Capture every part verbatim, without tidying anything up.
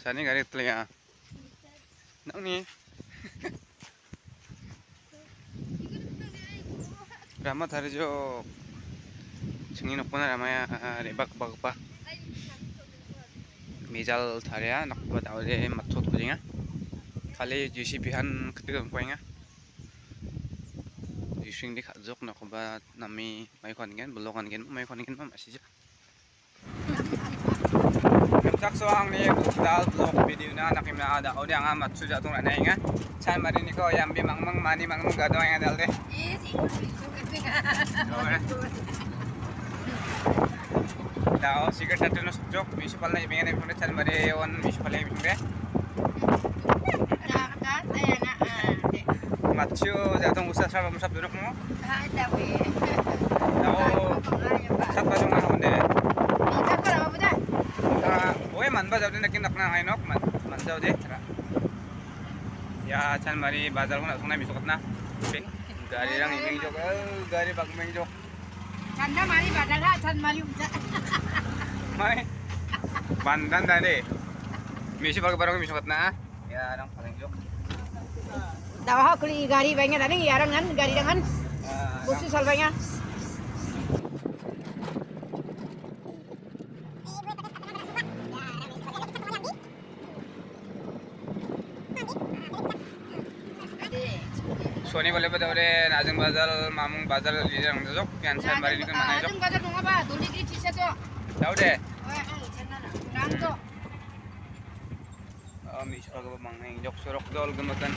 Sani garik telinga. Nak ni. Rama thari jo singin okona ramaya rebak bak bak. Mijal tharia nak buat awalnya matot kucingnya. Kali juicy pihan ketika kuingnya. Juicing di kadzok nak buat nami mai kongen belokan gen mai kongen mah masih je. Kamsak soang ni dal blog video na nakimna ada audio nga matsu jatong na nga. Chan mari ni ko yambi mangmang mani mangmang gado nga dal de. Yes, ikut Dao sigar satu no sujok municipal na ibingan na ibingan chan mari on municipal na ibingan. Matsu jatong usah sa musab dunok mo. Dao sat ba jong honde. Oye manba jauh ni nak nak ainok man man jauh deh. Ya chan mari bazar ko na sung na misukot na. Gari lang imeng jok, gari bag imeng jok. Canda mari bazar ha, chan mari umja. Mai bandan tadi. Misi bag barang misukot na. Ya orang paling jok. Dawa kuli gari banyak tadi ya rangan gari rangan. Busu salbanya. Sony boleh pada oleh Najeng Bazar, Mamung Bazar di dalam jok, yang saya mari ni kan mana jok? Najeng Bazar dong apa? Dulu kiri cisha jok. Tahu deh. Oh, oh, channel. Rang jok. Oh, misal kalau mangai jok sorok dol gemakan.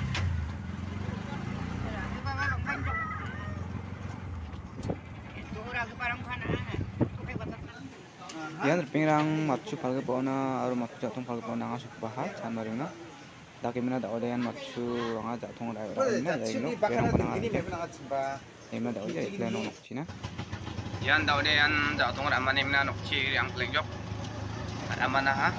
Yan pingrang matsu palga pona aru matsu jatong palga pona ngasuk bahat chan mari na. Daki mana dak odayan matsu anga jatong rai rai na ya ino perang pona emna dak odaya iklan nok china. Yan dak odayan jatong rai mana emna nok chi yang paling jok. Ada mana ha?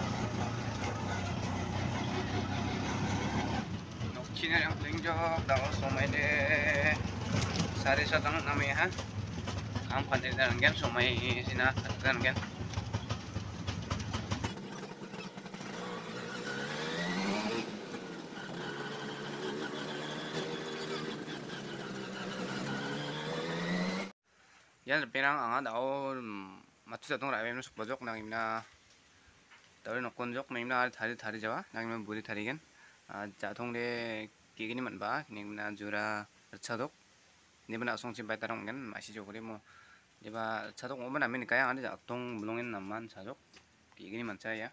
Nok china yang paling jok dak somai de sari satang namanya ha. Ang pandai dan gen somai sina dan gen. Yan perang anga dao matsu jatong rai memang sok bajok nang imna dao nokon jok memang thari thari jawa nang imna buri thari gen jatong de kigini manba ning imna jura chadok ni bana song chimpai tarong gen masih jokuri mo diba chadok oban amin kaya ande jatong bulongin naman chadok kigini mancha ya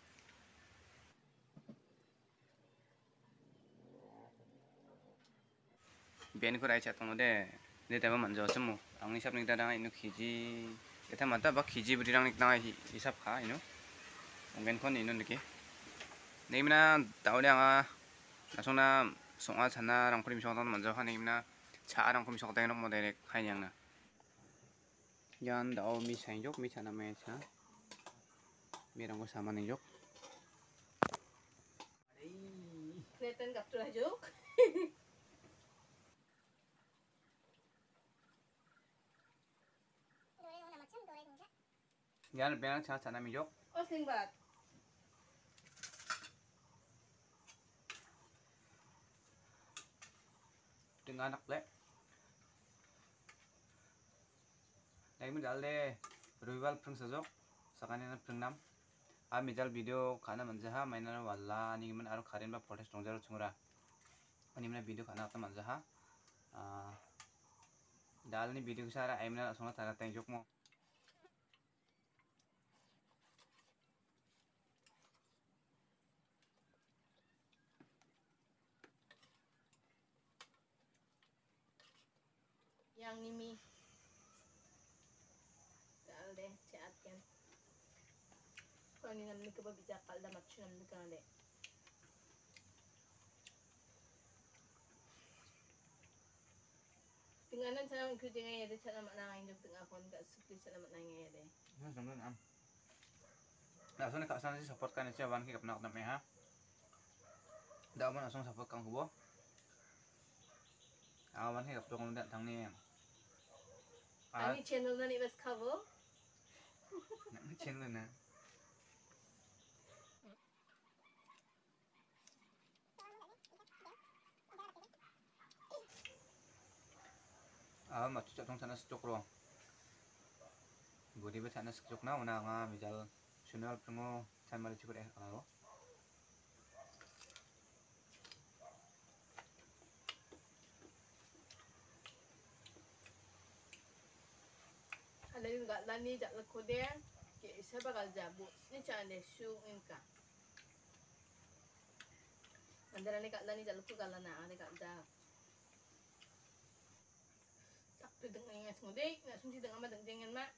bian ko rai chatong de de tama manjo chemu ang hisap ning tadang inu kiji eta mata ba kiji brirang nik na hisap kha inu onggen kon inu niki neimna taule anga nasona songa chana rang prim song tan manjo kha neimna cha rang prim song ta nok mo direct khainang na yan dao mi sain jok mi chana me cha mi rang ko sama ning jok Kelihatan gak tuh jok. yan benang cha chana mi jok Oh, sing bat. dengan anak le lagi mi dalle rival prang sajok sakane na prang nam a mi dal video kana manjaha maina walla ni man aro kharin ba protest tongjar chungra ani mana video kana ta manjaha dal ni video sara aimna sona tara tang jok mo Yang nimi. Dal deh, chat kan. Kalau ni namni ke babija kalda matchu namni kan deh. Tinganan sana ko tingay deh sana manangin jok tengah kon ka sukli sana manangin deh. na samlan am na sona ka sana si support kan si awan ki kapna kapna me ha da man asong support kang hubo awan ki kapto kon da tang ni Ani channel na ni bas cover. na channel na ah matu cak tong sana stok ro budi be sana stok na una nga mijal sunal prengo san mari cikut eh alo Ada juga lani jak lekode ke isa bakal jabu ni cak ane su inka andara ni kak lani jak leku galana ane kak jak tak tu dengan ngas ngode nak sumsi dengan madang jengen mak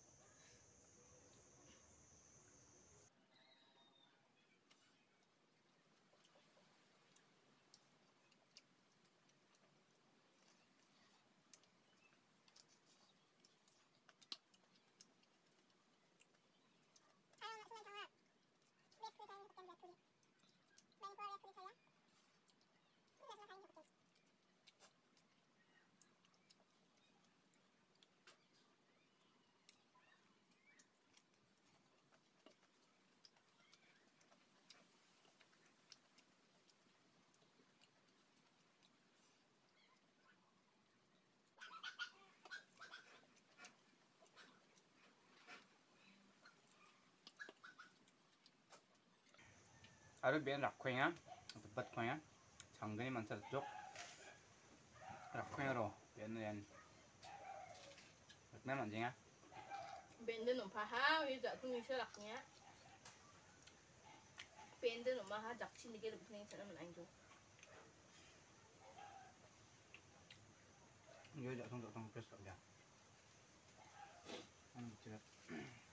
aru ben rakkoya tepat koya janggani mansar jok rakkoya ro ben ren Việt Nam làm gì nha? bende no paha wi jak tu ni seraknya bende no maha jak sini ke lebih ning sana menanjo Nhớ dạ không dạ không press up ya. Ăn chưa?